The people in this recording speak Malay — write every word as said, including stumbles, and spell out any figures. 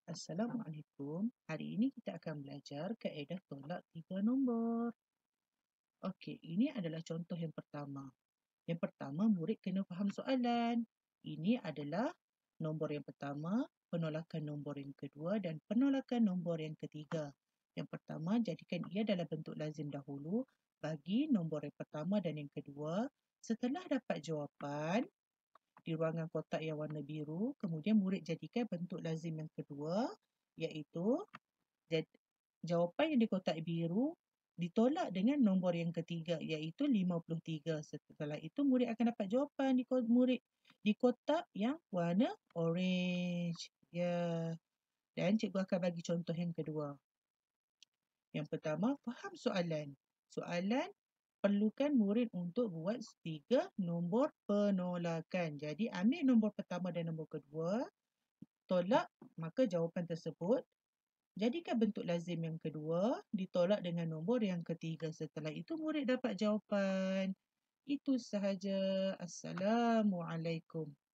Assalamualaikum. Hari ini kita akan belajar kaedah tolak tiga nombor. Okey, ini adalah contoh yang pertama. Yang pertama, murid kena faham soalan. Ini adalah nombor yang pertama, penolakan nombor yang kedua dan penolakan nombor yang ketiga. Yang pertama, jadikan ia dalam bentuk lazim dahulu bagi nombor yang pertama dan yang kedua. Setelah dapat jawapan di ruangan kotak yang warna biru, kemudian murid jadikan bentuk lazim yang kedua, iaitu jawapan yang di kotak biru ditolak dengan nombor yang ketiga, iaitu lima puluh tiga. Setelah itu murid akan dapat jawapan di murid di kotak yang warna orange. Ya. Dan cikgu akan bagi contoh yang kedua. Yang pertama, faham soalan. Soalan perlukan murid untuk buat tiga nombor penolakan. Jadi ambil nombor pertama dan nombor kedua, tolak, maka jawapan tersebut jadikan bentuk lazim yang kedua, ditolak dengan nombor yang ketiga. Setelah itu murid dapat jawapan. Itu sahaja. Assalamualaikum.